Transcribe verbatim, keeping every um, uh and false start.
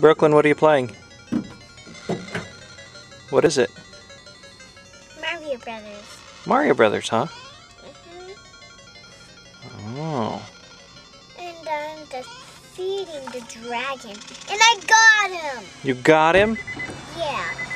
Brooklyn, what are you playing? What is it? Mario Brothers. Mario Brothers, huh? Mm-hmm. Oh. And I'm defeating the dragon. And I got him! You got him? Yeah.